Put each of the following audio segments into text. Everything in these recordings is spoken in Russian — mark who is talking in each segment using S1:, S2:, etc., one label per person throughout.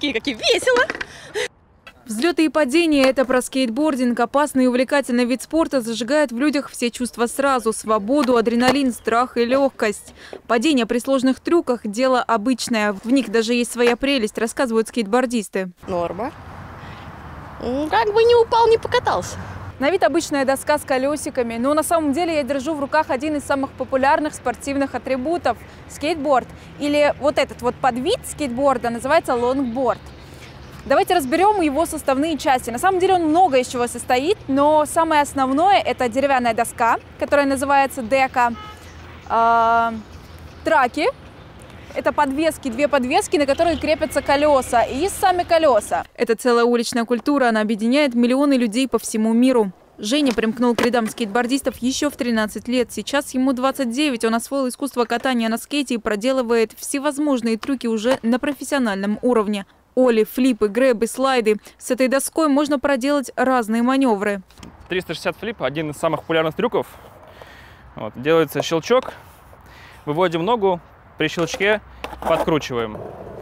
S1: смотрите, какие весело!
S2: Взлеты и падения – это про скейтбординг. Опасный и увлекательный вид спорта зажигает в людях все чувства сразу – свободу, адреналин, страх и легкость. Падение при сложных трюках – дело обычное. В них даже есть своя прелесть, рассказывают скейтбордисты.
S1: Норма. Как бы не упал, не покатался.
S2: На вид обычная доска с колесиками, но на самом деле я держу в руках один из самых популярных спортивных атрибутов – скейтборд. Или вот этот вот подвид скейтборда называется лонгборд. Давайте разберем его составные части. На самом деле он много из чего состоит, но самое основное – это деревянная доска, которая называется дека, траки. Это подвески, две подвески, на которые крепятся колеса и сами колеса. Это целая уличная культура, она объединяет миллионы людей по всему миру. Женя примкнул к рядам скейтбордистов еще в 13 лет. Сейчас ему 29. Он освоил искусство катания на скейте и проделывает всевозможные трюки уже на профессиональном уровне. Оли, флипы, грэбы, слайды. С этой доской можно проделать разные маневры.
S3: 360 флип – один из самых популярных трюков. Вот, делается щелчок, выводим ногу, при щелчке подкручиваем.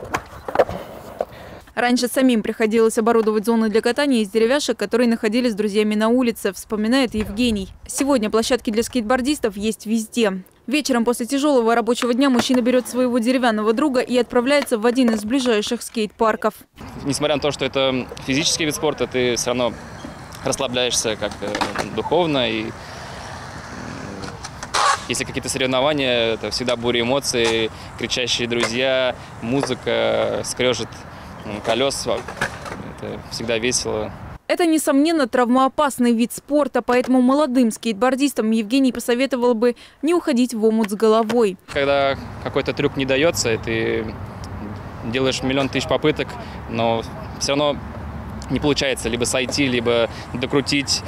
S2: Раньше самим приходилось оборудовать зоны для катания из деревяшек, которые находились с друзьями на улице, вспоминает Евгений. Сегодня площадки для скейтбордистов есть везде. Вечером после тяжелого рабочего дня мужчина берет своего деревянного друга и отправляется в один из ближайших скейт-парков.
S4: Несмотря на то, что это физический вид спорта, ты все равно расслабляешься как духовно. И если какие-то соревнования, это всегда буря эмоций, кричащие друзья, музыка, скрежет колес. Это всегда весело.
S2: Это, несомненно, травмоопасный вид спорта, поэтому молодым скейтбордистам Евгений посоветовал бы не уходить в омут с головой.
S4: Когда какой-то трюк не дается, и ты делаешь миллион тысяч попыток, но все равно не получается либо сойти, либо докрутить.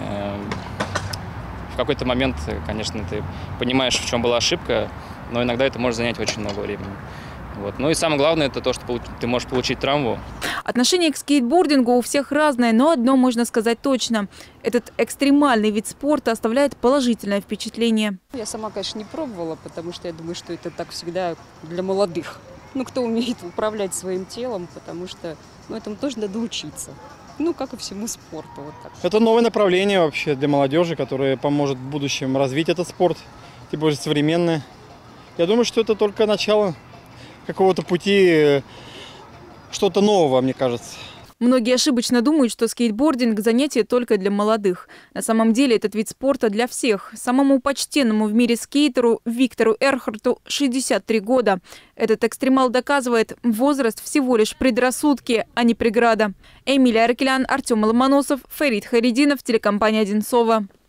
S4: В какой-то момент, конечно, ты понимаешь, в чем была ошибка, но иногда это может занять очень много времени. Вот. Ну и самое главное, это то, что ты можешь получить травму.
S2: Отношение к скейтбордингу у всех разное, но одно можно сказать точно. Этот экстремальный вид спорта оставляет положительное впечатление.
S5: Я сама, конечно, не пробовала, потому что я думаю, что это так всегда для молодых. Ну, кто умеет управлять своим телом, потому что этому тоже надо учиться. Ну, как и всему спорту. Вот так.
S6: Это новое направление вообще для молодежи, которое поможет в будущем развить этот спорт, тем более современное. Я думаю, что это только начало какого-то пути, что-то нового, мне кажется.
S2: Многие ошибочно думают, что скейтбординг – занятие только для молодых. На самом деле этот вид спорта для всех. Самому почтенному в мире скейтеру Виктору Эрхарту 63 года. Этот экстремал доказывает, возраст всего лишь предрассудки, а не преграда. Эмилия Аркелян, Артем Ломоносов, Фарид Харидинов, телекомпания «Одинцова».